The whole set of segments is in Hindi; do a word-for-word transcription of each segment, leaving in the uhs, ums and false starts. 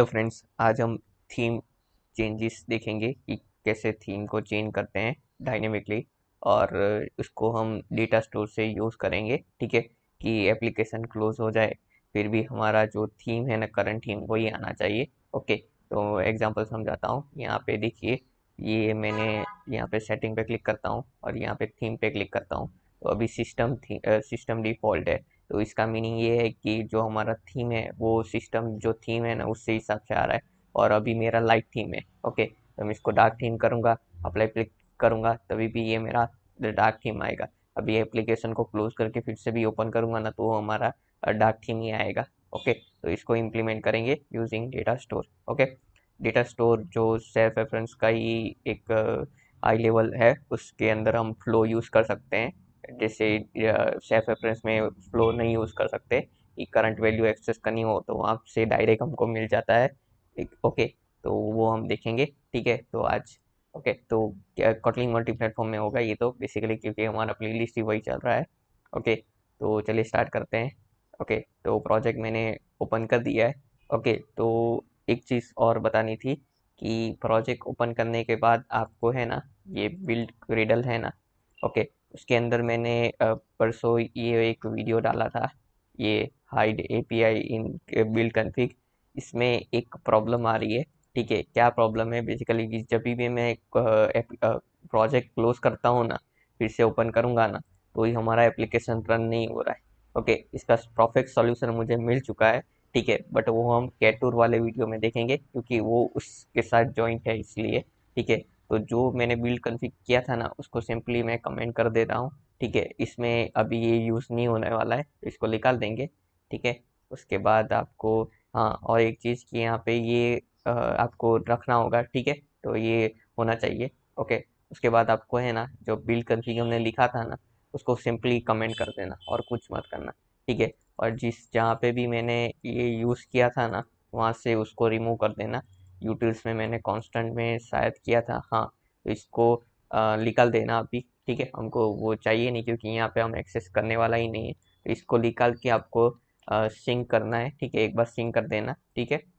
हेलो फ्रेंड्स, आज हम थीम चेंजेस देखेंगे कि कैसे थीम को चेंज करते हैं डायनेमिकली। और उसको हम डेटा स्टोर से यूज़ करेंगे। ठीक है, कि एप्लीकेशन क्लोज हो जाए फिर भी हमारा जो थीम है ना, करंट थीम, वही आना चाहिए। ओके, तो एग्जांपल समझाता हूँ। यहाँ पे देखिए, ये मैंने यहाँ पे सेटिंग पे क्लिक करता हूँ और यहाँ पे थीम पे क्लिक करता हूँ। तो अभी सिस्टम थी सिस्टम डिफ़ॉल्ट है। तो इसका मीनिंग ये है कि जो हमारा थीम है वो सिस्टम जो थीम है ना उससे हिसाब से आ रहा है। और अभी मेरा लाइट थीम है। ओके, तो मैं इसको डार्क थीम करूँगा, अप्लाई क्लिक करूँगा, तभी भी ये मेरा डार्क थीम आएगा। अभी एप्लीकेशन को क्लोज करके फिर से भी ओपन करूँगा ना, तो वो हमारा डार्क थीम ही आएगा। ओके, तो इसको इम्प्लीमेंट करेंगे using data store. Okay, data store जो सेल्फ रेफरेंस का ही एक हाई लेवल है, उसके अंदर हम फ्लो यूज़ कर सकते हैं। जैसे सेल्फ रेफरेंस में फ्लो नहीं यूज़ कर सकते कि करंट वैल्यू एक्सेस करनी हो तो वहाँ से डायरेक्ट हमको मिल जाता है। ओके, तो वो हम देखेंगे। ठीक है, तो आज ओके, तो क्या कॉटलिंग मल्टी प्लेटफॉर्म में होगा ये तो बेसिकली, क्योंकि हमारा प्लेलिस्ट ही वही चल रहा है। ओके, तो चलिए स्टार्ट करते हैं। ओके, तो प्रोजेक्ट मैंने ओपन कर दिया है। ओके, तो एक चीज़ और बतानी थी कि प्रोजेक्ट ओपन करने के बाद आपको है ना, ये बिल्ड ग्रेडल है ना। ओके, उसके अंदर मैंने अ, परसों ये एक वीडियो डाला था, ये hide API in build config. इसमें एक प्रॉब्लम आ रही है। ठीक है, क्या प्रॉब्लम है बेसिकली कि जब भी मैं एक प्रोजेक्ट क्लोज करता हूँ ना, फिर से ओपन करूँगा ना, तो ही हमारा एप्लीकेशन रन नहीं हो रहा है। ओके, इसका परफेक्ट सॉल्यूशन मुझे मिल चुका है। ठीक है, बट वो हम कैटूर वाले वीडियो में देखेंगे क्योंकि वो उसके साथ जॉइंट है इसलिए। ठीक है, तो जो मैंने बिल्ड कॉन्फ़िग किया था ना, उसको सिंपली मैं कमेंट कर देता हूँ। ठीक है, इसमें अभी ये यूज़ नहीं होने वाला है, तो इसको निकाल देंगे। ठीक है, उसके बाद आपको, हाँ, और एक चीज़ कि यहाँ पे ये अ, आपको रखना होगा। ठीक है, तो ये होना चाहिए। ओके, उसके बाद आपको है ना, जो बिल्ड कॉन्फ़िग हमने लिखा था ना, उसको सिंपली कमेंट कर देना और कुछ मत करना। ठीक है, और जिस जहाँ पे भी मैंने ये यूज़ किया था ना, वहाँ से उसको रिमूव कर देना। यूटिल्स में मैंने कांस्टेंट में शायद किया था, हाँ, तो इसको अ, निकाल देना अभी। ठीक है, हमको वो चाहिए नहीं क्योंकि यहाँ पे हम एक्सेस करने वाला ही नहीं है। तो इसको निकाल के आपको सिंक करना है। ठीक है, एक बार सिंक कर देना। ठीक है,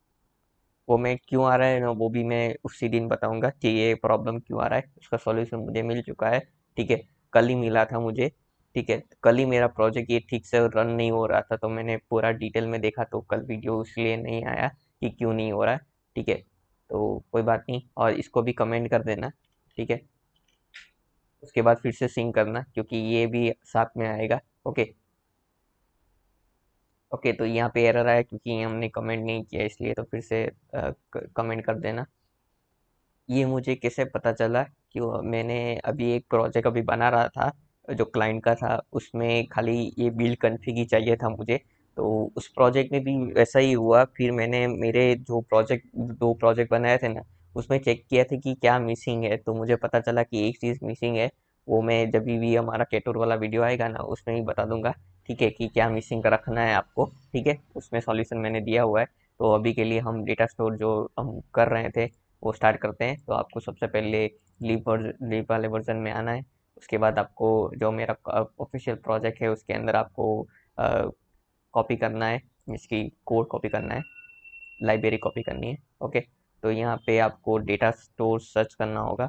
वो मैं क्यों आ रहा है ना, वो भी मैं उसी दिन बताऊंगा कि ये प्रॉब्लम क्यों आ रहा है। उसका सॉल्यूशन मुझे मिल चुका है। ठीक है, कल ही मिला था मुझे। ठीक है, कल ही मेरा प्रोजेक्ट ये ठीक से रन नहीं हो रहा था, तो मैंने पूरा डिटेल में देखा, तो कल वीडियो इसलिए नहीं आया कि क्यों नहीं हो रहा है। ठीक है, तो कोई बात नहीं, और इसको भी कमेंट कर देना। ठीक है, उसके बाद फिर से सिंक करना क्योंकि ये भी साथ में आएगा। ओके, ओके, तो यहाँ पे एरर आया क्योंकि हमने कमेंट नहीं किया, इसलिए तो फिर से कमेंट कर देना। ये मुझे कैसे पता चला कि वो- मैंने अभी एक प्रोजेक्ट अभी बना रहा था जो क्लाइंट का था, उसमें खाली ये बिल्ड कॉन्फ़िग ही चाहिए था मुझे। तो उस प्रोजेक्ट में भी वैसा ही हुआ। फिर मैंने मेरे जो प्रोजेक्ट दो प्रोजेक्ट बनाए थे ना, उसमें चेक किया था कि क्या मिसिंग है, तो मुझे पता चला कि एक चीज़ मिसिंग है। वो मैं जब भी हमारा केटोर वाला वीडियो आएगा ना, उसमें ही बता दूंगा। ठीक है, कि क्या मिसिंग रखना है आपको। ठीक है, उसमें सॉल्यूशन मैंने दिया हुआ है। तो अभी के लिए हम डेटा स्टोर जो हम कर रहे थे वो स्टार्ट करते हैं। तो आपको सबसे पहले लीप वर्जन लीप वाले वर्जन में आना है। उसके बाद आपको जो मेरा ऑफिशियल प्रोजेक्ट है उसके अंदर आपको कॉपी करना है, इसकी कोड कॉपी करना है, लाइब्रेरी कॉपी करनी है। ओके, तो यहाँ पे आपको डेटा स्टोर सर्च करना होगा।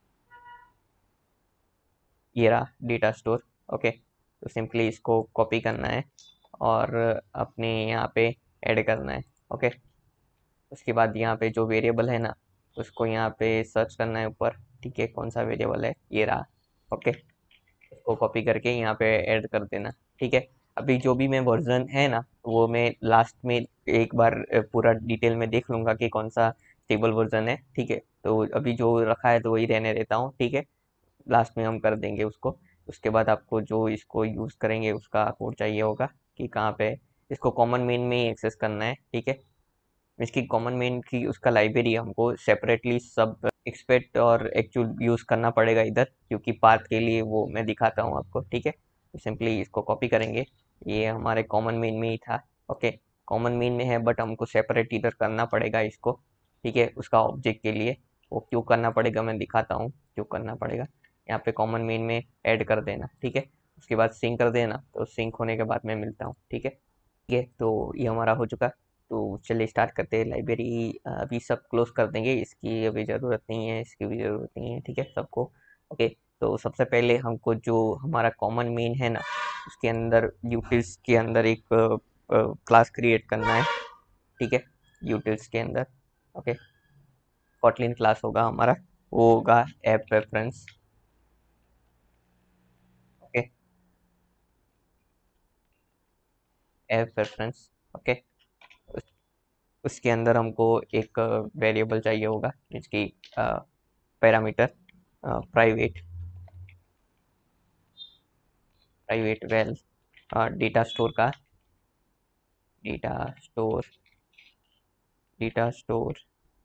ये रहा डेटा स्टोर। ओके, तो सिंपली इसको कॉपी करना है और अपने यहाँ पे ऐड करना है। ओके, उसके बाद यहाँ पे जो वेरिएबल है ना, उसको यहाँ पे सर्च करना है ऊपर। ठीक है, कौन सा वेरिएबल है, ये रहा। ओके, उसको कॉपी करके यहाँ पे ऐड कर देना। ठीक है, अभी जो भी मैं वर्जन है ना, वो मैं लास्ट में एक बार अ, पूरा डिटेल में देख लूंगा कि कौन सा स्टेबल वर्जन है। ठीक है, तो अभी जो रखा है तो वही रहने देता हूँ। ठीक है, लास्ट में हम कर देंगे उसको। उसके बाद आपको जो इसको यूज़ करेंगे उसका कोड चाहिए होगा कि कहाँ पे। इसको कॉमन मेन में ही एक्सेस करना है। ठीक है, इसकी कॉमन मेन की उसका लाइब्रेरी हमको सेपरेटली सब एक्सपेक्ट और एक्चुअल यूज़ करना पड़ेगा इधर, क्योंकि पाथ के लिए वो मैं दिखाता हूँ आपको। ठीक है, तो सिंपली इसको कॉपी करेंगे। ये हमारे कॉमन मेन में ही था। ओके, कॉमन मेन में है बट हमको सेपरेट इधर करना पड़ेगा इसको। ठीक है, उसका ऑब्जेक्ट के लिए वो क्यों करना पड़ेगा मैं दिखाता हूँ क्यों करना पड़ेगा। यहाँ पे कॉमन मेन में ऐड कर देना। ठीक है, उसके बाद सिंक कर देना। तो सिंक होने के बाद मैं मिलता हूँ। ठीक है, ठीक है, तो ये हमारा हो चुका। तो चलिए स्टार्ट करते हैं। लाइब्रेरी अभी सब क्लोज कर देंगे, इसकी अभी ज़रूरत नहीं है, इसकी भी ज़रूरत नहीं है, ठीक है सबको। ओके, तो सबसे पहले हमको जो हमारा कॉमन मेन है ना, उसके अंदर यूटिल्स के अंदर एक क्लास क्रिएट करना है, ठीक है। यूटिल्स के अंदर ओके कॉटलिन क्लास होगा हमारा, वो होगा app reference. Okay, app reference okay. उस, उसके अंदर हमको एक वेरिएबल चाहिए होगा जिसकी parameter private private val data store का डेटा स्टोर डेटा स्टोर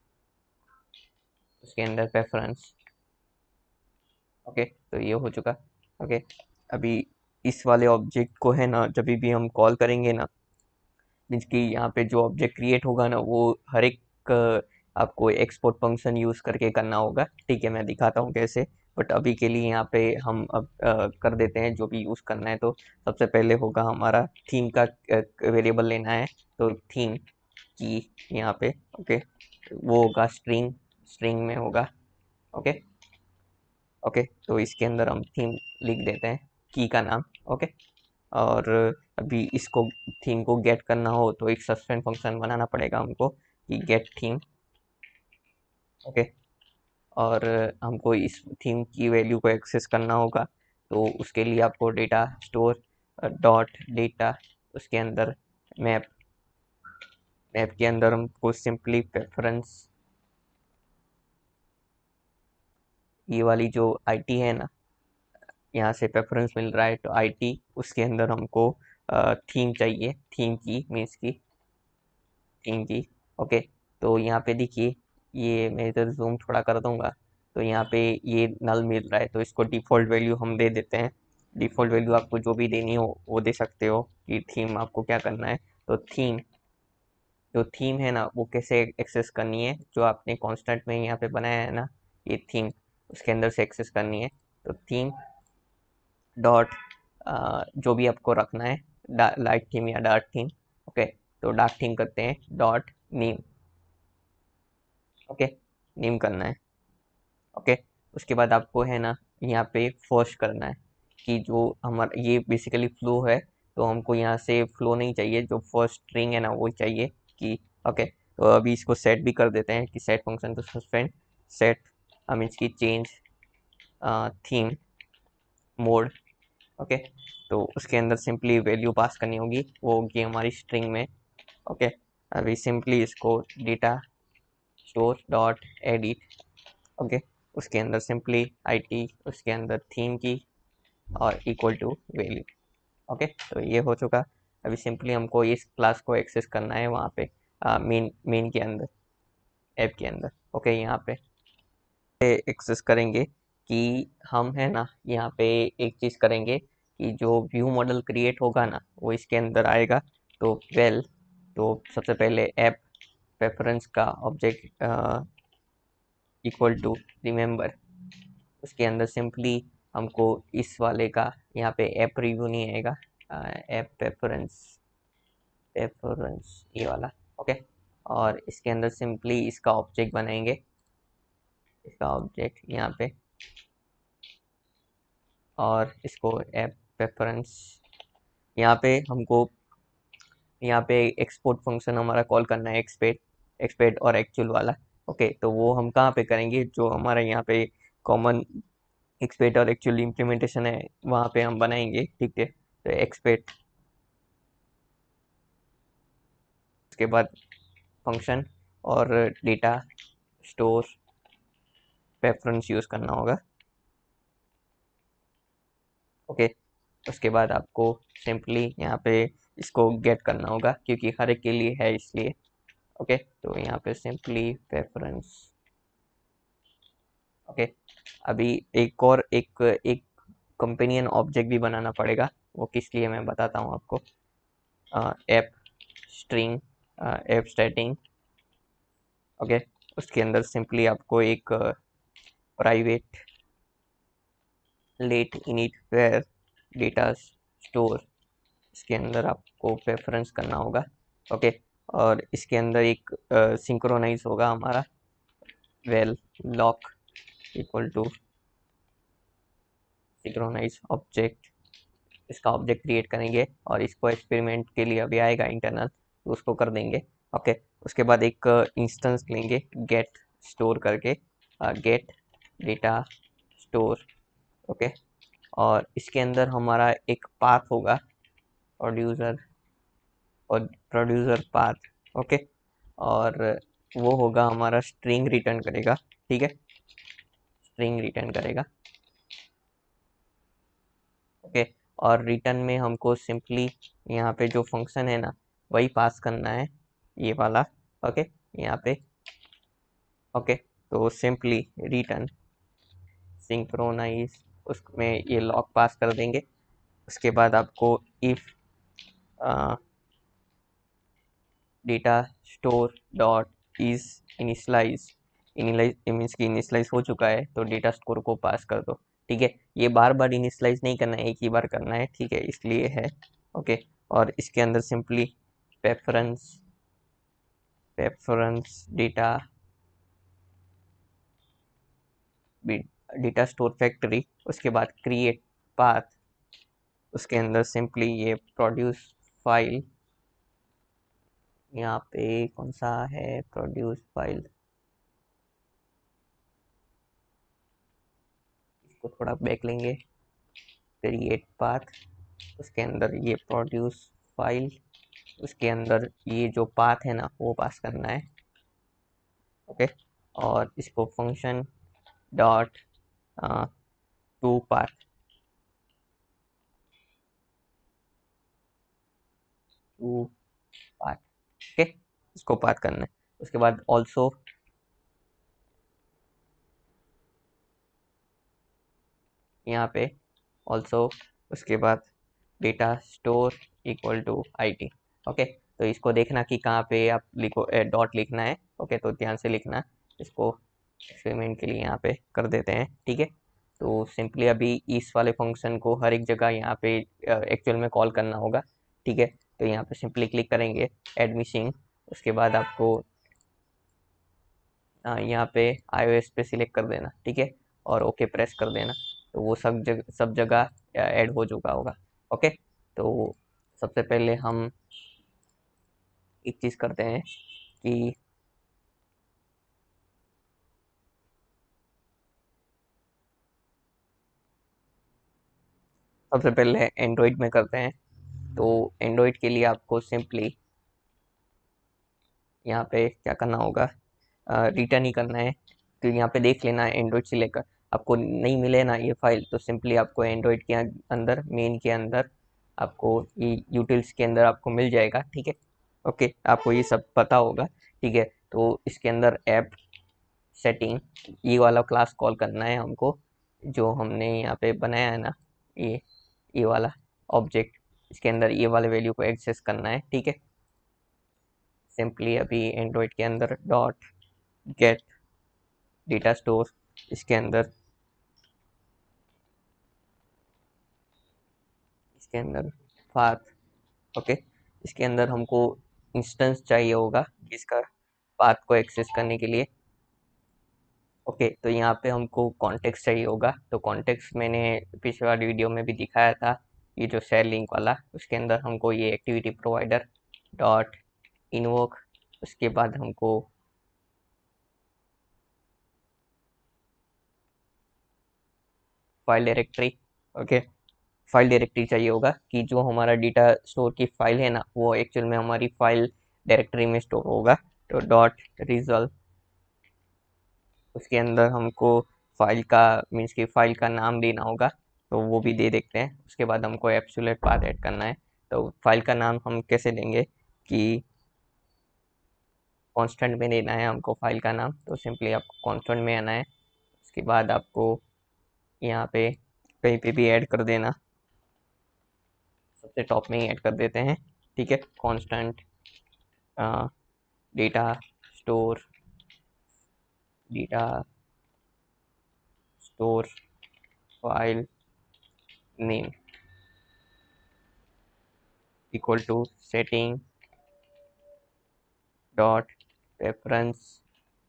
उसके अंदर प्रेफरेंस। ओके, तो ये हो चुका। ओके, अभी इस वाले ऑब्जेक्ट को है ना, जब भी हम कॉल करेंगे ना, मीन्स कि यहाँ पे जो ऑब्जेक्ट क्रिएट होगा ना, वो हर एक अ, आपको एक्सपोर्ट फंक्शन यूज करके करना होगा, ठीक है। मैं दिखाता हूँ कैसे, बट अभी के लिए यहाँ पे हम अब अ, कर देते हैं जो भी यूज करना है। तो सबसे पहले होगा हमारा थीम का वेरिएबल लेना है, तो थीम की यहाँ पे ओके, वो होगा स्ट्रिंग स्ट्रिंग में होगा। ओके ओके, तो इसके अंदर हम थीम लिख देते हैं, की का नाम। ओके, और अभी इसको थीम को गेट करना हो तो एक सस्पेंड फंक्शन बनाना पड़ेगा हमको कि गेट थीम। ओके, और हमको इस थीम की वैल्यू को एक्सेस करना होगा, तो उसके लिए आपको डेटा स्टोर डॉट डेटा, उसके अंदर मैप मैप के अंदर हमको सिंपली प्रेफरेंस, ये वाली जो आईटी है ना, यहाँ से प्रेफरेंस मिल रहा है, तो आईटी उसके अंदर हमको थीम चाहिए, थीम की मीन्स की थीम की। ओके, तो यहाँ पे देखिए, ये मैं इधर जूम थोड़ा कर दूंगा, तो यहाँ पे ये नल मिल रहा है, तो इसको डिफ़ॉल्ट वैल्यू हम दे देते हैं। डिफ़ॉल्ट वैल्यू आपको जो भी देनी हो वो दे सकते हो, कि थीम आपको क्या करना है। तो थीम जो थीम है ना, वो कैसे एक्सेस करनी है, जो आपने कांस्टेंट में यहाँ पे बनाया है ना, ये थीम उसके अंदर से एक्सेस करनी है। तो थीम डॉट जो भी आपको रखना है, लाइट थीम या डार्क थीम। ओके, तो डार्क थीम करते हैं, डॉट नेम। ओके, नेम करना है। ओके, उसके बाद आपको है ना, यहाँ पे फर्स्ट करना है कि जो हमारा ये बेसिकली फ्लो है, तो हमको यहाँ से फ्लो नहीं चाहिए, जो फर्स्ट स्ट्रिंग है ना वो चाहिए कि। ओके, तो अभी इसको सेट भी कर देते हैं कि set function to suspend set हम इसकी चेंज थीम मोड। ओके, तो उसके अंदर सिंपली वैल्यू पास करनी होगी, वो होगी हमारी स्ट्रिंग में। ओके, अभी सिंपली इसको data store dot edit. Okay, उसके अंदर सिंपली आईटी, उसके अंदर थीम की और इक्वल टू वैल्यू। ओके, तो ये हो चुका। अभी सिंपली हमको इस क्लास को एक्सेस करना है वहाँ पे मेन मेन के अंदर, ऐप के अंदर। ओके, यहाँ पे एक्सेस करेंगे कि हम है ना, यहाँ पे एक चीज़ करेंगे कि जो व्यू मॉडल क्रिएट होगा ना, वो इसके अंदर आएगा। तो वेल, तो सबसे पहले ऐप रेफरेंस का ऑब्जेक्ट इक्वल टू रिमेंबर, उसके अंदर सिंपली हमको इस वाले का यहाँ पे ऐप रिव्यू नहीं आएगा, ऐप रेफरेंस रेफरेंस ये वाला। ओके, और इसके अंदर सिंपली इसका ऑब्जेक्ट बनाएंगे, इसका ऑब्जेक्ट यहाँ पे, और इसको ऐप रेफरेंस यहाँ पे हमको यहाँ पे एक्सपोर्ट फंक्शन हमारा कॉल करना है, एक्सपेट एक्सपेट और एक्चुअल वाला। ओके, तो वो हम कहाँ पे करेंगे, जो हमारा यहाँ पे कॉमन एक्सपेट और एक्चुअल इम्प्लीमेंटेशन है वहाँ पे हम बनाएंगे, ठीक है। तो एक्सपेट, उसके बाद फंक्शन और डेटा स्टोर रेफरेंस यूज़ करना होगा। ओके, उसके बाद आपको सिंपली यहाँ पे इसको गेट करना होगा, क्योंकि हर एक के लिए है इसलिए। ओके, तो यहाँ पे सिंपली रेफरेंस। ओके, अभी एक और एक एक कंपेनियन ऑब्जेक्ट भी बनाना पड़ेगा, वो किस लिए मैं बताता हूँ आपको। App string app stating. Okay, उसके अंदर सिंपली आपको एक private late init var data store, इसके अंदर आपको प्रेफरेंस करना होगा। ओके, और इसके अंदर एक सिंक्रोनाइज होगा हमारा val lock equal to synchronize object. इसका ऑब्जेक्ट क्रिएट करेंगे और इसको एक्सपेरिमेंट के लिए अभी आएगा इंटरनल, तो उसको कर देंगे। ओके, उसके बाद एक इंस्टेंस लेंगे गेट स्टोर करके, गेट डेटा स्टोर। ओके, और इसके अंदर हमारा एक पाथ होगा प्रोड्यूसर और प्रोड्यूसर पाथ। ओके, और वो होगा हमारा स्ट्रिंग रिटर्न करेगा। ठीक है, स्ट्रिंग रिटर्न करेगा। ओके, और रिटर्न में हमको सिंपली यहाँ पे जो फंक्शन है ना वही पास करना है, ये वाला। ओके, यहाँ पे। ओके, तो सिंपली रिटर्न सिंक्रोनाइज, उसमें ये लॉग पास कर देंगे। उसके बाद आपको if data store dot is initialize, initialize means की इनिशलाइज हो चुका है तो डेटा स्टोर को पास कर दो। ठीक है, ये बार बार इनिशलाइज नहीं करना है, एक ही बार करना है। ठीक है, इसलिए है। ओके, और इसके अंदर simply preference preference data data store factory, उसके बाद क्रिएट पाथ, उसके अंदर सिंपली ये प्रोड्यूस फाइल, यहाँ पे कौन सा है प्रोड्यूस फाइल, इसको थोड़ा बैक लेंगे, क्रिएट पाथ, उसके अंदर ये प्रोड्यूस फाइल, उसके अंदर ये जो पाथ है ना वो पास करना है। ओके, और इसको function dot to path to path. Okay, इसको पाथ करना है। उसके बाद ऑल्सो यहाँ पे ऑल्सो, उसके बाद data store equal to I T. Okay, तो इसको देखना कि कहाँ पे आप लिखो, डॉट लिखना है। ओके, तो ध्यान से लिखना। इसको एक्सपेरिमेंट के लिए यहाँ पे कर देते हैं। ठीक है, तो सिंपली अभी इस वाले फंक्शन को हर एक जगह यहाँ पे एक्चुअल में कॉल करना होगा। ठीक है, तो यहाँ पे सिंपली क्लिक करेंगे एडमिशन, उसके बाद आपको यहाँ पे iOS पे सिलेक्ट कर देना। ठीक है, और ओके प्रेस कर देना, तो वो सब जगह सब जगह ऐड हो चुका होगा। ओके, तो सबसे पहले हम एक चीज़ करते हैं कि सबसे पहले एंड्रॉइड में करते हैं। तो एंड्रॉइड के लिए आपको सिंपली यहाँ पे क्या करना होगा, रिटर्न ही करना है। तो यहाँ पे देख लेना एंड्रॉइड से लेकर, आपको नहीं मिले ना ये फाइल, तो सिंपली आपको एंड्रॉइड के अंदर मेन के अंदर आपको ये यूटिल्स के अंदर आपको मिल जाएगा। ठीक है, ओके, आपको ये सब पता होगा। ठीक है, तो इसके अंदर ऐप सेटिंग, ये वाला क्लास कॉल करना है हमको, जो हमने यहाँ पे बनाया है ना, ये ये वाला ऑब्जेक्ट, इसके अंदर ये वाले वैल्यू को एक्सेस करना है। ठीक है, सिंपली अभी एंड्रॉइड के अंदर डॉट गेट डेटा स्टोर, इसके अंदर इसके अंदर पाथ। ओके, इसके अंदर हमको इंस्टेंस चाहिए होगा इसका पाथ को एक्सेस करने के लिए। ओके, तो यहाँ पे हमको कॉन्टेक्स्ट चाहिए होगा, तो कॉन्टेक्स्ट मैंने पिछले वाली वीडियो में भी दिखाया था, ये जो शेयर लिंक वाला, उसके अंदर हमको ये एक्टिविटी प्रोवाइडर डॉट इनवोक, उसके बाद हमको file directory. Okay, file directory चाहिए होगा कि जो हमारा डेटा स्टोर की फाइल है ना वो एक्चुअल में हमारी फाइल डायरेक्टरी में स्टोर होगा। तो डॉट रिजल्ट, उसके अंदर हमको फाइल का मीन्स की फाइल का नाम देना होगा, तो वो भी दे देखते हैं। उसके बाद हमको एब्सोल्यूट पाथ ऐड करना है, तो फाइल का नाम हम कैसे देंगे कि कांस्टेंट में देना है हमको फाइल का नाम, तो सिंपली आपको कांस्टेंट में आना है। उसके बाद आपको यहाँ पे कहीं पे भी ऐड कर देना, सबसे टॉप में ही ऐड कर देते हैं। ठीक है, constant data store data store file name equal to setting dot reference,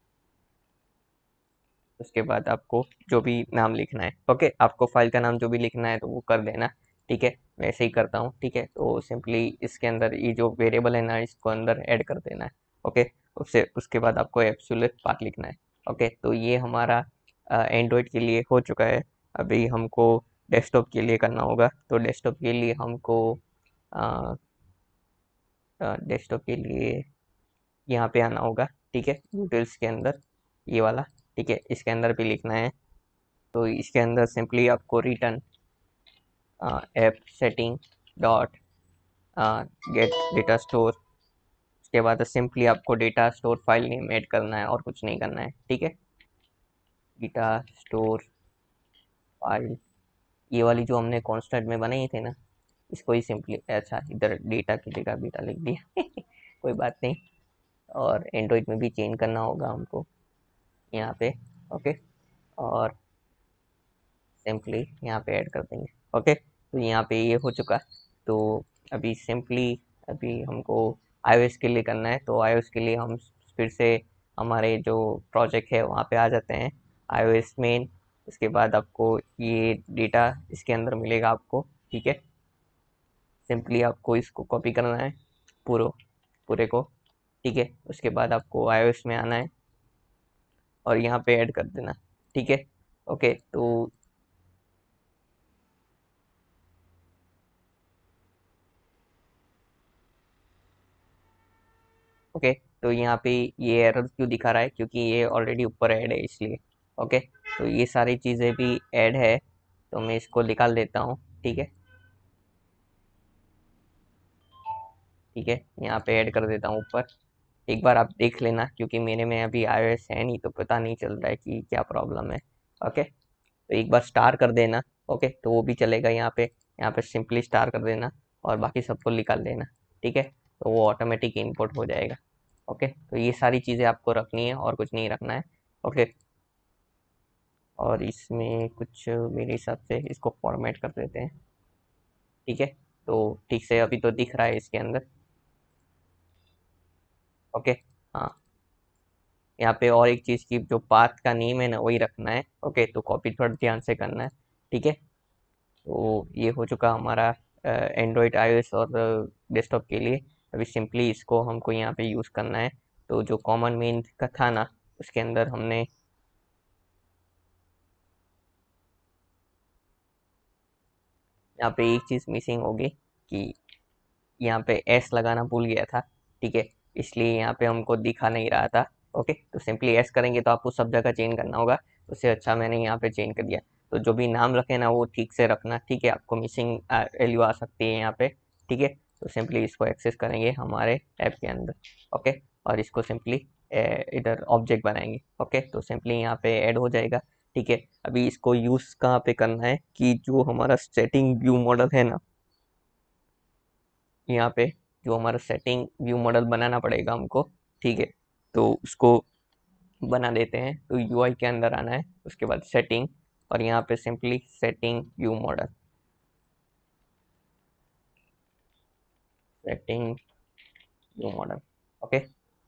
उसके बाद आपको जो भी नाम लिखना है, ओके, आपको फाइल का नाम जो भी लिखना है तो वो कर देना, ठीक है। वैसे ही करता हूँ, ठीक है। तो सिंपली इसके अंदर ये जो वेरिएबल है ना, इसको अंदर ऐड कर देना है, ओके। उससे उसके बाद आपको एब्सोल्यूट पाथ लिखना है, ओके। तो ये हमारा एंड्रॉयड के लिए हो चुका है। अभी हमको डेस्कटॉप के लिए करना होगा। तो डेस्कटॉप के लिए हमको डेस्कटॉप के लिए यहाँ पे आना होगा, ठीक है, डिटेल्स के अंदर ये वाला, ठीक है, इसके अंदर भी लिखना है। तो इसके अंदर सिंपली आपको return app setting dot get data store, उसके बाद सिंपली आपको data store file name add करना है और कुछ नहीं करना है, ठीक है। डेटा स्टोर फाइल, ये वाली जो हमने कॉन्स्टेंट में बनाई थे ना, इसको ही सिंपली, अच्छा इधर डेटा की जगह बीटा लिख दिया कोई बात नहीं। और एंड्रॉइड में भी चेंज करना होगा हमको यहाँ पे, ओके। और सिंपली यहाँ पे ऐड कर देंगे, ओके। तो यहाँ पे ये हो चुका। तो अभी सिंपली अभी हमको आईओएस के लिए करना है। तो आईओएस के लिए हम फिर से हमारे जो प्रोजेक्ट है वहाँ पे आ जाते हैं, आईओएस मेन। उसके बाद आपको ये डेटा इसके अंदर मिलेगा आपको, ठीक है। सिंपली आपको इसको कॉपी करना है पूरे पूरे को, ठीक है। उसके बाद आपको आईओएस में आना है और यहाँ पे ऐड कर देना, ठीक है, ओके। तो ओके, तो यहाँ पे ये एरर क्यों दिखा रहा है, क्योंकि ये ऑलरेडी ऊपर ऐड है इसलिए, ओके। तो ये सारी चीज़ें भी ऐड है, तो मैं इसको निकाल देता हूँ, ठीक है, ठीक है। यहाँ पे ऐड कर देता हूँ ऊपर। एक बार आप देख लेना, क्योंकि मेरे में अभी आईओएस है नहीं तो पता नहीं चल रहा है कि क्या प्रॉब्लम है, ओके। तो एक बार स्टार कर देना, ओके, तो वो भी चलेगा। यहाँ पे यहाँ पे सिंपली स्टार कर देना और बाकी सबको निकाल देना, ठीक है। तो वो ऑटोमेटिक इनपुट हो जाएगा, ओके। तो ये सारी चीज़ें आपको रखनी है और कुछ नहीं रखना है, ओके। और इसमें कुछ मेरे हिसाब से इसको फॉर्मेट कर देते हैं, ठीक है। तो ठीक से अभी तो दिख रहा है इसके अंदर, ओके। हाँ, यहाँ पे और एक चीज़ की जो पाथ का नेम है ना वही रखना है, ओके। तो कॉपी थोड़ा ध्यान से करना है, ठीक है। तो ये हो चुका हमारा एंड्रॉयड आईओएस और डेस्कटॉप के लिए। अभी सिंपली इसको हमको यहाँ पे यूज़ करना है। तो जो कॉमन मेन का था ना, उसके अंदर हमने यहाँ पे एक चीज़ मिसिंग होगी कि यहाँ पे एस लगाना भूल गया था, ठीक है, इसलिए यहाँ पे हमको दिखा नहीं रहा था, ओके। तो सिंपली एस करेंगे तो आपको सब जगह चेंज करना होगा, उससे अच्छा मैंने यहाँ पे चेंज कर दिया। तो जो भी नाम रखे ना वो ठीक से रखना, ठीक है। आपको मिसिंग वैल्यू आ सकती है यहाँ पे, ठीक है। तो सिंपली इसको एक्सेस करेंगे हमारे ऐप के अंदर, ओके। और इसको सिंपली इधर ऑब्जेक्ट बनाएंगे, ओके। तो सिंपली यहाँ पे ऐड हो जाएगा, ठीक है। अभी इसको यूज़ कहाँ पे करना है कि जो हमारा सेटिंग व्यू मॉडल है ना, यहाँ पे जो हमारा सेटिंग व्यू मॉडल बनाना पड़ेगा हमको, ठीक है। तो उसको बना देते हैं। तो यूआई के अंदर आना है, उसके बाद सेटिंग, और यहाँ पे simply setting view model, setting view model, okay.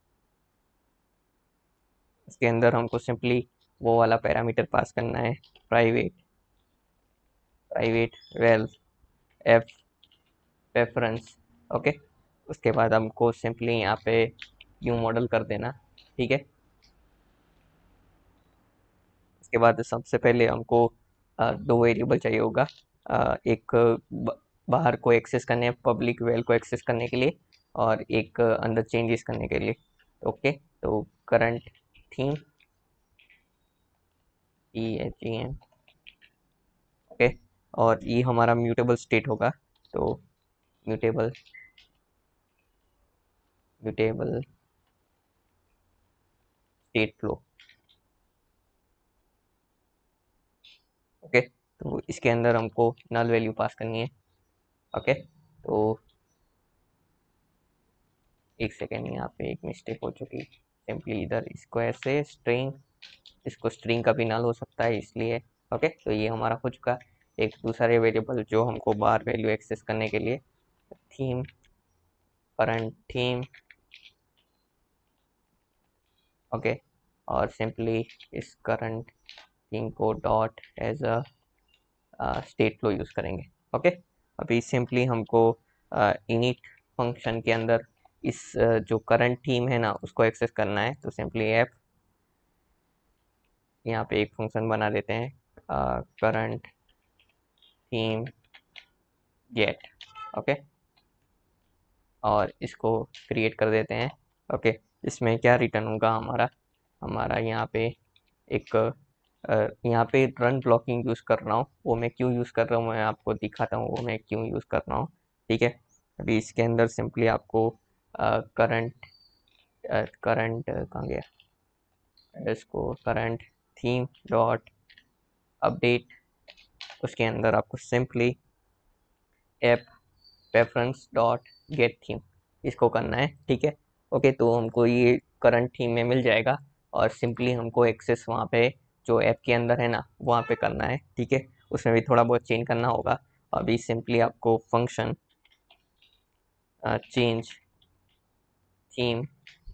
इसके अंदर हमको सिंपली वो वाला पैरामीटर पास करना है, private private val F reference, okay. उसके बाद हमको सिंपली यहाँ पे व्यू मॉडल कर देना, ठीक है। इसके बाद सबसे पहले हमको अ, दो वेरिएबल चाहिए होगा। अ, एक ब- बाहर को एक्सेस करने, पब्लिक वेल को एक्सेस करने के लिए, और एक अंदर चेंजेस करने के लिए, ओके। तो current theme, E H E M, okay. और ये हमारा म्यूटेबल स्टेट होगा। तो mutable mutable state flow, okay. तो इसके अंदर हमको नल वैल्यू पास करनी है, ओके। तो एक सेकेंड, यहाँ पे एक मिस्टेक हो चुकी। सिंपली इधर इसको ऐसे स्ट्रिंग, इसको स्ट्रिंग का भी नल हो सकता है इसलिए, ओके। तो ये हमारा हो चुका। एक दूसरे वेरिएबल जो हमको बाहर वैल्यू एक्सेस करने के लिए, थीम करंट थीम ओके, और सिंपली इस करंट थीम को dot as a state flow use करेंगे। ओके, अभी सिंपली हमको इनिट फंक्शन के अंदर इस uh, जो करंट थीम है ना उसको एक्सेस करना है, तो सिंपली ऐप यहाँ पे एक फंक्शन बना देते हैं करंट थीम गेट। ओके, और इसको क्रिएट कर देते हैं। ओके, इसमें क्या रिटर्न होगा हमारा हमारा यहाँ पे एक अ, यहाँ पे रन ब्लॉकिंग यूज़ कर रहा हूँ, वो मैं क्यों यूज़ कर रहा हूँ मैं आपको दिखाता हूँ वो मैं क्यों यूज़ कर रहा हूँ। ठीक है, अभी इसके अंदर सिंपली आपको करंट करंट कहाँ गया, इसको करंट थीम डॉट अपडेट, उसके अंदर आपको simply app reference dot get theme इसको करना है। ठीक है, ओके, तो हमको ये करंट थीम में मिल जाएगा और सिंपली हमको एक्सेस वहाँ पे जो ऐप के अंदर है ना वहाँ पे करना है। ठीक है, उसमें भी थोड़ा बहुत चेंज करना होगा। अभी सिंपली आपको function change theme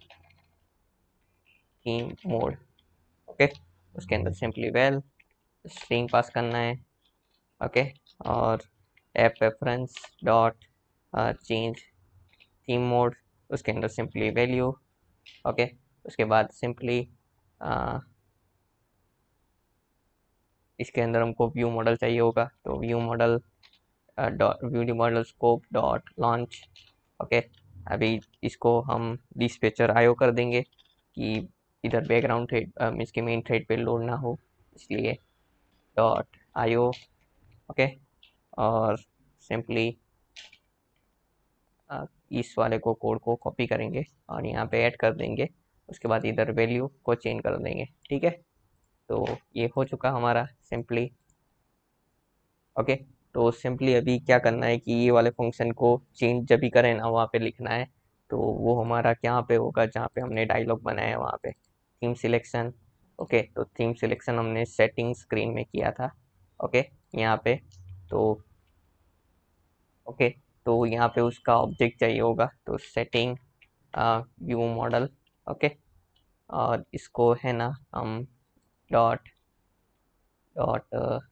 theme mode, okay, उसके अंदर सिंपली वेल स्ट्रिंग पास करना है। ओके, और app reference dot change theme mode, उसके अंदर सिंपली वैल्यू। ओके, उसके बाद सिंपली इसके अंदर हमको व्यू मॉडल चाहिए होगा, तो view model dot view model scope dot launch. Okay, अभी इसको हम डिस्पैचर आयो कर देंगे कि इधर बैकग्राउंड थ्रेड इसके मेन थ्रेड पे लोड ना हो, इसलिए डॉट आयो। ओके, और सिंपली इस वाले को कोड को कॉपी करेंगे और यहाँ पे ऐड कर देंगे, उसके बाद इधर वैल्यू को चेंज कर देंगे। ठीक है, तो ये हो चुका हमारा सिंपली। ओके, तो सिंपली अभी क्या करना है कि ये वाले फंक्शन को चेंज जब भी करें ना वहाँ पे लिखना है, तो वो हमारा क्या पे होगा जहाँ पे हमने डायलॉग बनाया है वहाँ पे थीम सिलेक्शन। ओके, तो थीम सिलेक्शन हमने सेटिंग स्क्रीन में किया था। ओके, यहाँ पे तो ओके, तो यहाँ पे उसका ऑब्जेक्ट चाहिए होगा, तो सेटिंग व्यू मॉडल। ओके, और इसको है ना हम dot dot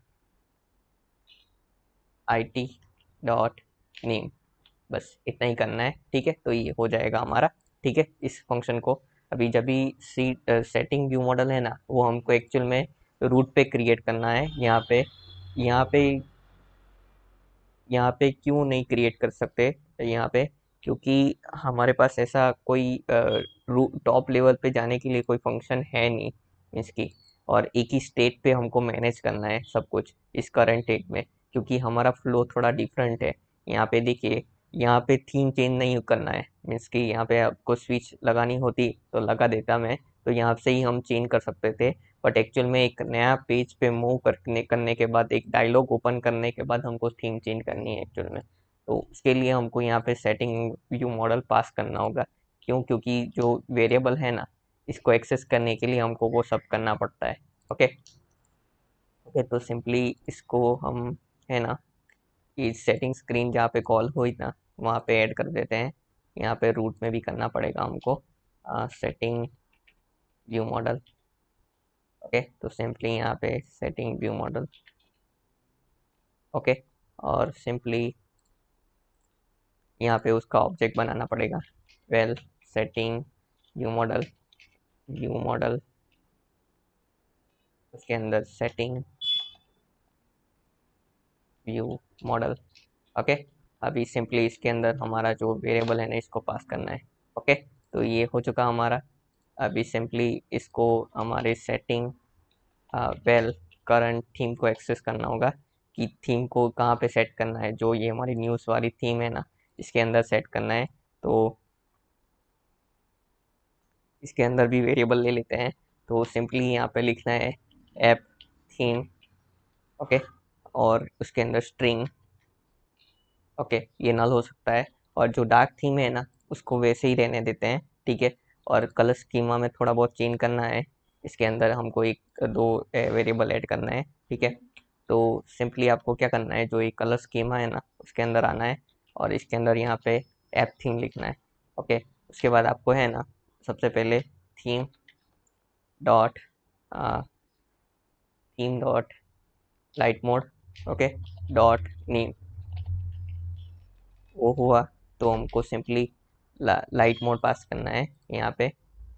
I T dot name, बस इतना ही करना है। ठीक है, तो ये हो जाएगा हमारा। ठीक है, इस फंक्शन को अभी जब भी सी सेटिंग व्यू मॉडल है ना वो हमको एक्चुअल में रूट पे क्रिएट करना है। यहाँ पे यहाँ पे यहाँ पे क्यों नहीं क्रिएट कर सकते यहाँ पे, क्योंकि हमारे पास ऐसा कोई टॉप लेवल पे जाने के लिए कोई फंक्शन है नहीं इसकी, और एक ही स्टेट पे हमको मैनेज करना है सब कुछ इस करंट स्टेट में, क्योंकि हमारा फ्लो थोड़ा डिफरेंट है। यहाँ पे देखिए, यहाँ पे थीम चेंज नहीं करना है, मीन्स कि यहाँ पे आपको स्विच लगानी होती तो लगा देता मैं, तो यहाँ से ही हम चेंज कर सकते थे। बट एक्चुअल में एक नया पेज पे मूव करने करने के बाद एक डायलॉग ओपन करने के बाद हमको थीम चेंज करनी है एक्चुअल में, तो उसके लिए हमको यहाँ पे सेटिंग व्यू मॉडल पास करना होगा। क्यों, क्योंकि जो वेरिएबल है ना इसको एक्सेस करने के लिए हमको वो सब करना पड़ता है। ओके ओके, तो सिंपली इसको हम है ना ये सेटिंग स्क्रीन जहाँ पे कॉल हुई ना वहाँ पे ऐड कर देते हैं। यहाँ पे रूट में भी करना पड़ेगा हमको सेटिंग व्यू मॉडल। ओके, तो सिंपली यहाँ पे सेटिंग व्यू मॉडल। ओके, और सिंपली यहाँ पे उसका ऑब्जेक्ट बनाना पड़ेगा। Well setting view model view model, उसके अंदर सेटिंग व्यू मॉडल। ओके, अभी सिंपली इसके अंदर हमारा जो वेरिएबल है ना इसको पास करना है। ओके, तो ये हो चुका हमारा। अभी सिंपली इसको हमारे सेटिंग वेल करंट थीम को एक्सेस करना होगा कि थीम को कहाँ पे सेट करना है, जो ये हमारी न्यूज़ वाली थीम है ना इसके अंदर सेट करना है। तो इसके अंदर भी वेरिएबल ले लेते हैं, तो सिंपली यहाँ पे लिखना है ऐप थीम। ओके, और उसके अंदर स्ट्रिंग। ओके, ये नल हो सकता है, और जो डार्क थीम है ना उसको वैसे ही रहने देते हैं। ठीक है, और कलर स्कीमा में थोड़ा बहुत चेंज करना है, इसके अंदर हमको एक दो वेरिएबल ऐड करना है। ठीक है, तो सिंपली आपको क्या करना है, जो ये कलर स्कीमा है ना उसके अंदर आना है और इसके अंदर यहाँ पे ऐप थीम लिखना है। ओके, उसके बाद आपको है ना सबसे पहले theme dot theme dot light mode, okay, dot name. वो हुआ तो हमको सिंपली लाइट मोड पास करना है यहाँ पे।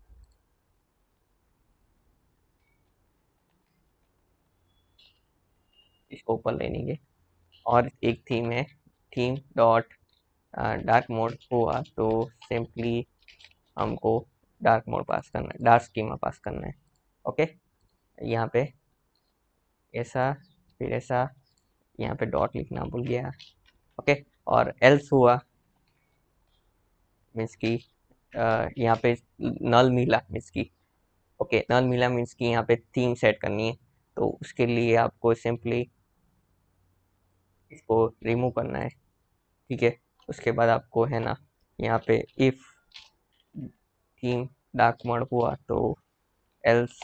इसको ऊपर ले लेंगे। और एक थीम है, थीम डॉट डार्क मोड हुआ तो सिंपली हमको डार्क मोड पास करना है, डार्क स्कीमा पास करना है। ओके, यहाँ पे ऐसा, फिर ऐसा, यहाँ पे डॉट लिखना भूल गया। ओके, और एल्स हुआ मीन्स की यहाँ पे नल मिला मीन्स की, ओके, नल मिला मीन्स की यहाँ पे थीम सेट करनी है। तो उसके लिए आपको सिंपली इसको रिमूव करना है, ठीक है। उसके बाद आपको है ना यहाँ पे इफ थीम डार्क मोड हुआ तो एल्स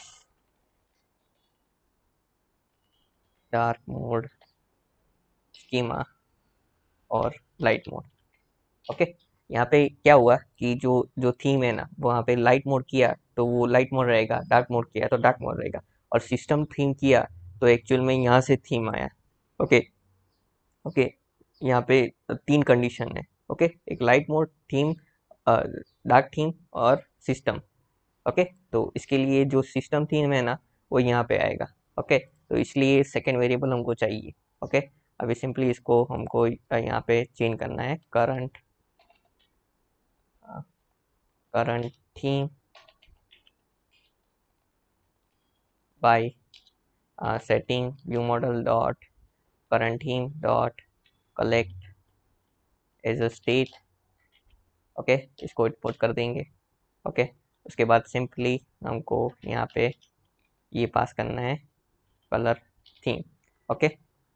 डार्क मोड स्कीमा और लाइट मोड। ओके, यहाँ पे क्या हुआ कि जो जो थीम है ना वहाँ पे लाइट मोड किया तो वो लाइट मोड रहेगा, डार्क मोड किया तो डार्क मोड रहेगा, और सिस्टम थीम किया तो एक्चुअल में यहाँ से थीम आया। ओके, ओके, यहाँ पे तीन कंडीशन है। ओके, एक light mode theme, dark theme और सिस्टम। ओके, तो इसके लिए जो सिस्टम थीम है ना वो यहाँ पे आएगा। ओके, तो इसलिए सेकेंड वेरिएबल हमको चाहिए। ओके, अभी सिंपली इसको हमको यहाँ पे चेंज करना है, current current theme by setting view model dot current theme dot collect as a state. Okay, इसको इंपोर्ट कर देंगे। ओके, उसके बाद सिंपली हमको यहाँ पे ये पास करना है कलर थीम। ओके,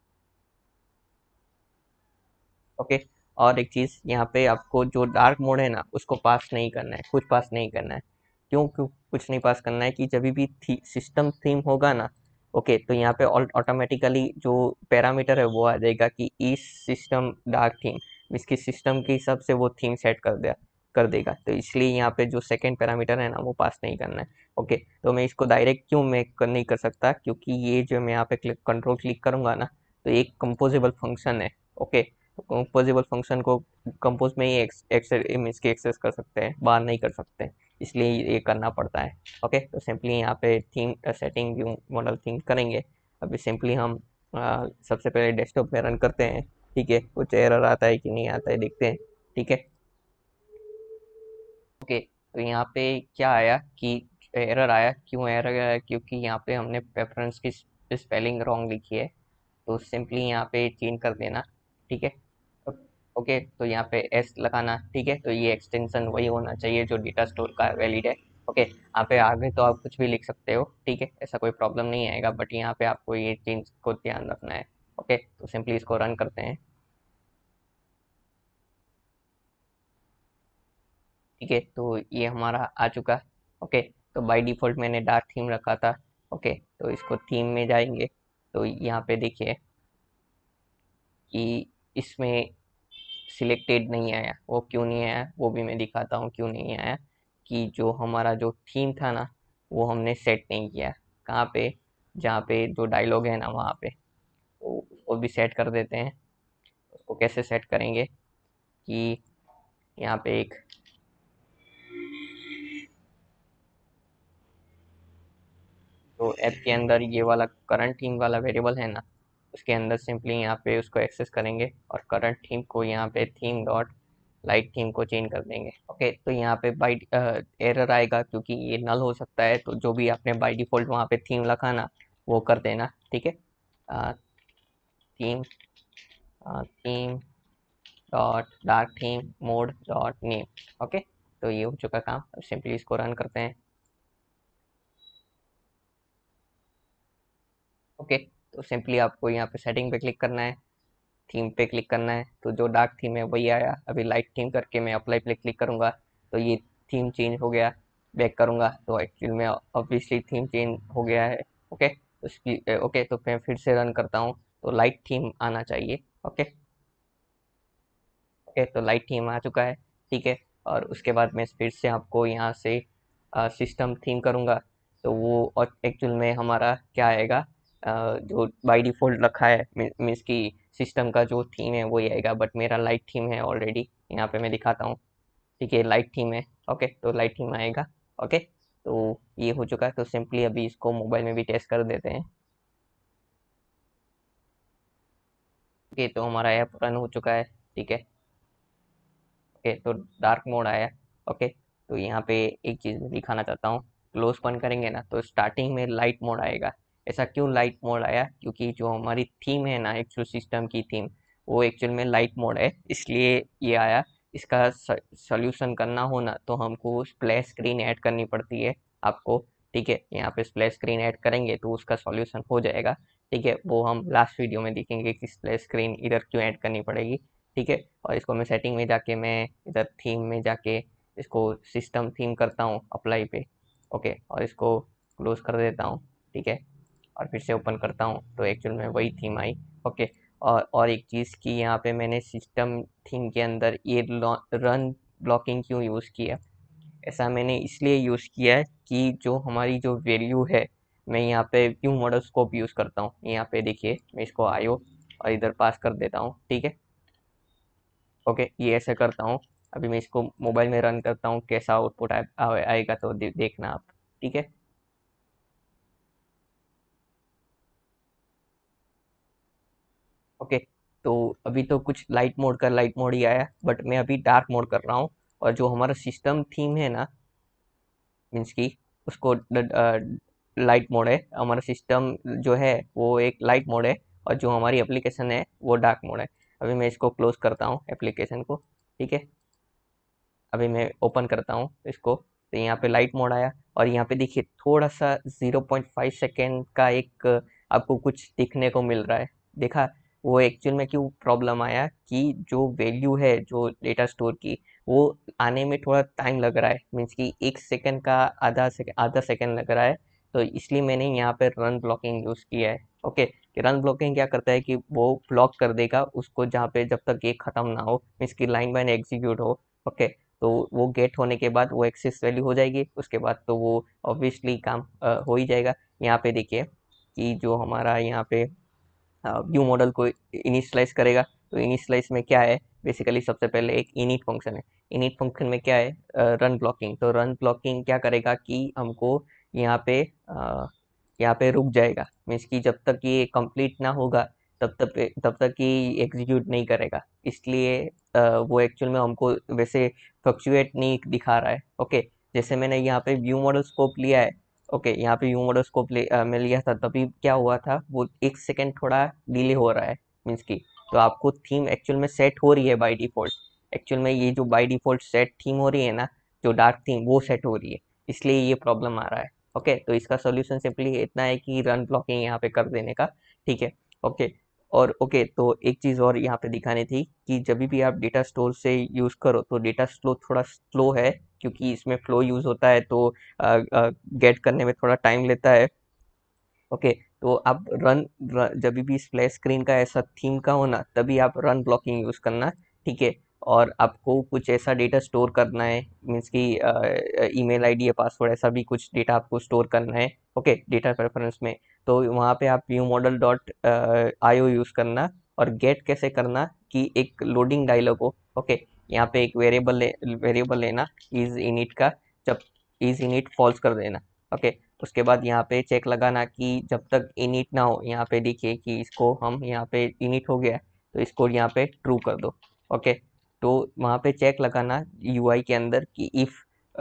ओके, और एक चीज़ यहाँ पे आपको जो डार्क मोड है ना उसको पास नहीं करना है, कुछ पास नहीं करना है। क्यों क्यों कुछ नहीं पास करना है कि जब भी थी, सिस्टम थीम होगा ना, ओके, तो यहाँ पे ऑटोमेटिकली जो पैरामीटर है वो आ जाएगा कि इस सिस्टम डार्क थीम, इसकी सिस्टम के हिसाब से वो थीम सेट कर दिया कर देगा। तो इसलिए यहाँ पे जो सेकंड पैरामीटर है ना वो पास नहीं करना है। ओके, तो मैं इसको डायरेक्ट क्यों मैं कर नहीं कर सकता, क्योंकि ये जो मैं यहाँ पे क्लिक कंट्रोल क्लिक करूंगा ना तो एक कंपोजेबल फंक्शन है। ओके, कंपोजेबल फंक्शन को कंपोज में ही एक्स, एक्स, इसके एक्सेस कर सकते हैं, बाहर नहीं कर सकते, इसलिए ये करना पड़ता है। ओके, तो सिंपली यहाँ पे theme setting view model theme करेंगे। अभी सिंपली हम आ, सबसे पहले डेस्कटॉप में रन करते हैं, ठीक है, कुछ एरर आता है कि नहीं आता है देखते हैं, ठीक है। ओके, तो यहाँ पे क्या आया कि एरर आया, क्यों एरर आया, क्योंकि यहाँ पे हमने प्रेफरेंस की स्पेलिंग रॉन्ग लिखी है। तो सिंपली यहाँ पे चेंज कर देना, ठीक है। ओके, तो यहाँ पे एस लगाना, ठीक है। तो ये एक्सटेंशन वही होना चाहिए जो डेटा स्टोर का वैलिड है। ओके, यहाँ पे आगे तो आप कुछ भी लिख सकते हो, ठीक है, ऐसा कोई प्रॉब्लम नहीं आएगा, बट यहाँ पे आपको ये चेंज को ध्यान रखना है। ओके, तो सिंपली इसको रन करते हैं, ठीक है। तो ये हमारा आ चुका। ओके, तो बाय डिफ़ॉल्ट मैंने डार्क थीम रखा था। ओके, तो इसको थीम में जाएंगे तो यहाँ पे देखिए कि इसमें सिलेक्टेड नहीं आया, वो क्यों नहीं आया वो भी मैं दिखाता हूँ क्यों नहीं आया। कि जो हमारा जो थीम था ना वो हमने सेट नहीं किया। कहाँ पे, जहाँ पे जो डायलॉग है ना वहाँ पे, तो उसको भी सेट कर देते हैं। उसको कैसे सेट करेंगे कि यहाँ पे एक तो ऐप के अंदर ये वाला करंट थीम वाला वेरिएबल है ना उसके अंदर सिंपली यहाँ पे उसको एक्सेस करेंगे और करंट थीम को यहाँ पे थीम डॉट लाइट थीम को चेंज कर देंगे। ओके, तो यहाँ पे बाई एरर आएगा क्योंकि ये नल हो सकता है, तो जो भी आपने बाई डिफ़ॉल्ट वहाँ पे थीम रखा ना वो कर देना, ठीक है। Theme theme dot dark theme mode dot name. Okay, तो ये हो चुका काम। अब सिंपली इसको रन करते हैं। ओके, तो सिंपली आपको यहाँ पे सेटिंग पे क्लिक करना है, थीम पे क्लिक करना है, तो जो डार्क थीम है वही आया। अभी लाइट थीम करके मैं अप्लाई पे क्लिक करूंगा तो ये थीम चेंज हो गया। बैक करूंगा तो एक्चुअल में ऑब्वियसली थीम चेंज हो गया है। ओके, तो इसकी ओके, तो मैं फिर से रन करता हूँ तो लाइट थीम आना चाहिए। ओके, ओके, तो लाइट थीम आ चुका है, ठीक है। और उसके बाद मैं फिर से आपको यहाँ से सिस्टम थीम करूँगा तो वो एक्चुअल में हमारा क्या आएगा, अ, जो बाय डिफ़ॉल्ट रखा है मीन्स कि सिस्टम का जो थीम है वही आएगा, बट मेरा लाइट थीम है ऑलरेडी, यहाँ पे मैं दिखाता हूँ। ठीक है, लाइट थीम है। ओके, तो लाइट थीम आएगा। ओके, तो ये हो चुका है, तो सिंपली अभी इसको मोबाइल में भी टेस्ट कर देते हैं। ओके, तो हमारा ऐप रन हो चुका है। ठीक है। ओके, तो डार्क मोड आया। ओके, तो यहाँ पे एक चीज़ मैं दिखाना चाहता हूँ। क्लोज बंद करेंगे ना तो स्टार्टिंग में लाइट मोड आएगा। ऐसा क्यों लाइट मोड आया? क्योंकि जो हमारी थीम है ना, एक्चुअल सिस्टम की थीम, वो एक्चुअल में लाइट मोड है, इसलिए ये आया। इसका सॉल्यूशन करना हो ना तो हमको स्प्लैश स्क्रीन ऐड करनी पड़ती है आपको। ठीक है, यहाँ पे स्प्लैश स्क्रीन ऐड करेंगे तो उसका सॉल्यूशन हो जाएगा। ठीक है, वो हम लास्ट वीडियो में देखेंगे कि स्प्लैश स्क्रीन इधर क्यों ऐड करनी पड़ेगी। ठीक है, और इसको मैं सेटिंग में जाके, मैं इधर थीम में जाके इसको सिस्टम थीम करता हूँ अप्लाई पे। ओके, और इसको क्लोज कर देता हूँ। ठीक है, और फिर से ओपन करता हूँ तो एक्चुअल में वही थीम आई। ओके, और और एक चीज़ की यहाँ पे मैंने सिस्टम थीम के अंदर ये रन ब्लॉकिंग क्यों यूज़ किया? ऐसा मैंने इसलिए यूज़ किया है कि जो हमारी जो वैल्यू है, मैं यहाँ पे व्यू मॉडल स्कोप यूज़ करता हूँ। यहाँ पे देखिए, मैं इसको आयो और इधर पास कर देता हूँ। ठीक है। ओके, ये ऐसे करता हूँ। अभी मैं इसको मोबाइल में रन करता हूँ, कैसा आउटपुट आ, आ, आएगा तो दे, देखना आप। ठीक है। ओके, तो अभी तो कुछ लाइट मोड का लाइट मोड ही आया, बट मैं अभी डार्क मोड कर रहा हूँ। और जो हमारा सिस्टम थीम है ना, मीन्स की उसको लाइट मोड है। हमारा सिस्टम जो है वो एक लाइट मोड है, और जो हमारी एप्लीकेशन है वो डार्क मोड है। अभी मैं इसको क्लोज करता हूँ एप्लीकेशन को। ठीक है, अभी मैं ओपन करता हूँ इसको, तो यहाँ पे लाइट मोड आया, और यहाँ पे देखिए थोड़ा सा ज़ीरो पॉइंट फ़ाइव सेकेंड का एक आपको कुछ दिखने को मिल रहा है। देखा? वो एक्चुअल में क्यों प्रॉब्लम आया कि जो वैल्यू है जो डेटा स्टोर की, वो आने में थोड़ा टाइम लग रहा है, मीन्स कि एक सेकेंड का आधा सेकेंड आधा सेकेंड लग रहा है। तो इसलिए मैंने यहाँ पे रन ब्लॉकिंग यूज़ किया है। ओके, कि रन ब्लॉकिंग क्या करता है कि वो ब्लॉक कर देगा उसको जहाँ पे, जब तक ये खत्म ना हो, मीन्स की लाइन बाय एग्जीक्यूट हो। ओके, तो वो गेट होने के बाद वो एक्सेस वैल्यू हो जाएगी, उसके बाद तो वो ऑब्वियसली काम अ, हो ही जाएगा। यहाँ पे देखिए कि जो हमारा यहाँ पे व्यू मॉडल को इनिशियलाइज करेगा, तो इनिशियलाइज में क्या है, बेसिकली सबसे पहले एक इनिट फंक्शन है। इनिट फंक्शन में क्या है, रन ब्लॉकिंग। तो रन ब्लॉकिंग क्या करेगा कि हमको यहाँ पे अ, यहाँ पे रुक जाएगा, मीन्स कि जब तक ये कंप्लीट ना होगा तब तक तब तक ये एग्जीक्यूट नहीं करेगा। इसलिए अ, वो एक्चुअल में हमको वैसे फ्लक्चुएट नहीं दिखा रहा है। ओके, जैसे मैंने यहाँ पे व्यू मॉडल स्कोप लिया है। ओके, यहाँ पे व्यू मॉडल स्कोप ले अ, मैं लिया था, तभी क्या हुआ था, वो एक सेकंड थोड़ा डिले हो रहा है, मीन्स की तो आपको थीम एक्चुअल में सेट हो रही है बाय डिफॉल्ट। एक्चुअल में ये जो बाय डिफॉल्ट सेट थीम हो रही है ना, जो डार्क थीम, वो सेट हो रही है, इसलिए ये प्रॉब्लम आ रहा है। ओके, तो इसका सॉल्यूशन सिंपली इतना है कि रन ब्लॉकिंग यहाँ पे कर देने का। ठीक है। ओके, और ओके, तो एक चीज़ और यहाँ पे दिखानी थी कि जब भी आप डेटा स्टोर से यूज़ करो तो डेटा स्लो थोड़ा स्लो है, क्योंकि इसमें फ्लो यूज़ होता है, तो गेट करने में थोड़ा टाइम लेता है। ओके, तो आप रन, रन जब भी स्प्लैश स्क्रीन का ऐसा थीम का हो ना, तभी आप रन ब्लॉकिंग यूज़ करना। ठीक है, और आपको कुछ ऐसा डेटा स्टोर करना है, मीन्स कि ईमेल आईडी या पासवर्ड, ऐसा भी कुछ डेटा आपको स्टोर करना है। ओके, डेटा प्रेफरेंस में, तो वहाँ पे आप view model dot I O use करना। और गेट कैसे करना कि एक लोडिंग डायलॉग हो। ओके, यहाँ पे एक वेरिएबल ले वेरिएबल लेना, इज इनिट का, जब इज इनिट फॉल्स कर देना। ओके, उसके बाद यहाँ पे चेक लगाना कि जब तक इनिट ना हो, यहाँ पे देखिए कि इसको हम यहाँ पे इनिट हो गया, तो इसको यहाँ पे ट्रू कर दो। ओके, तो वहाँ पे चेक लगाना यूआई के अंदर कि इफ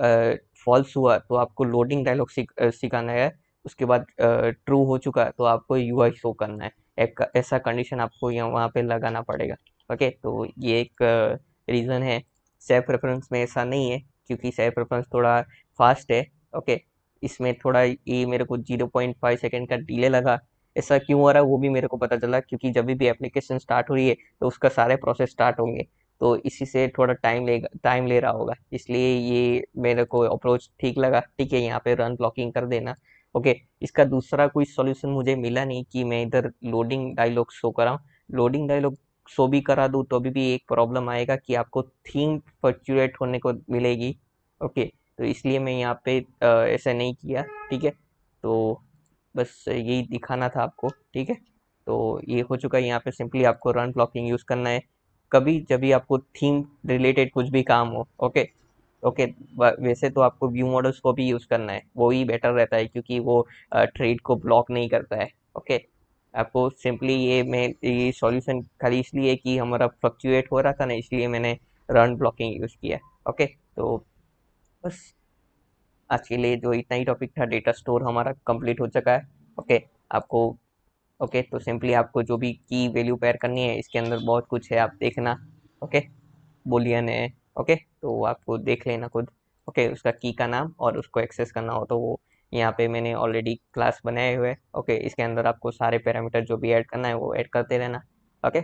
फॉल्स हुआ तो आपको लोडिंग डायलॉग सिखाना है। उसके बाद ट्रू हो चुका तो आपको यूआई शो करना है। एक ऐसा कंडीशन आपको यहाँ वहाँ पे लगाना पड़ेगा। ओके, तो ये एक रीज़न है। सेल्फ रेफरेंस में ऐसा नहीं है, क्योंकि सेल्फ रेफरेंस थोड़ा फास्ट है। ओके, इसमें थोड़ा ये मेरे को ज़ीरो पॉइंट फ़ाइव सेकंड का डिले लगा। ऐसा क्यों हो रहा है वो भी मेरे को पता चला, क्योंकि जब भी एप्लीकेशन स्टार्ट हो रही है तो उसका सारे प्रोसेस स्टार्ट होंगे, तो इसी से थोड़ा टाइम लेगा टाइम ले रहा होगा, इसलिए ये मेरे को अप्रोच ठीक लगा। ठीक है, यहाँ पे रन ब्लॉकिंग कर देना। ओके, इसका दूसरा कोई सॉल्यूशन मुझे मिला नहीं कि मैं इधर लोडिंग डायलॉग शो कराऊँ। लोडिंग डायलॉग शो भी करा दूँ तो अभी भी एक प्रॉब्लम आएगा कि आपको थीम फ्लक्चुएट होने को मिलेगी। ओके, तो इसलिए मैं यहाँ पे अ, ऐसा नहीं किया। ठीक है, तो बस यही दिखाना था आपको, ठीक है। तो ये हो चुका है। यहाँ पे सिंपली आपको रन ब्लॉकिंग यूज़ करना है कभी जब भी आपको थीम रिलेटेड कुछ भी काम हो। Okay okay. वैसे तो आपको व्यू मॉडल्स को भी यूज़ करना है, वो ही बेटर रहता है क्योंकि वो ट्रेड को ब्लॉक नहीं करता है। ओके। आपको सिंपली ये मैं ये सॉल्यूशन खाली इसलिए कि हमारा फ्लक्चुएट हो रहा था ना, इसलिए मैंने रन ब्लॉकिंग यूज़ किया। ओके। तो बस आज के लिए जो इतना ही टॉपिक था, डेटा स्टोर हमारा कंप्लीट हो चुका है। ओके। आपको ओके तो सिंपली आपको जो भी की वैल्यू पेयर करनी है, इसके अंदर बहुत कुछ है, आप देखना। ओके। बुलियन है। ओके। तो आपको देख लेना खुद। ओके। उसका की का नाम और उसको एक्सेस करना हो तो वो यहाँ पे मैंने ऑलरेडी क्लास बनाए हुए। ओके। इसके अंदर आपको सारे पैरामीटर जो भी ऐड करना है वो ऐड करते रहना। ओके।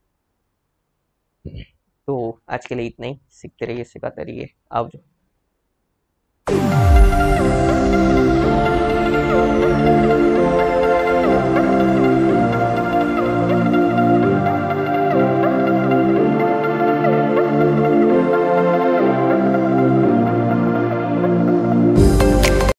तो आज के लिए इतना ही। सीखते रहिए, सिखाते रहिए। आओ।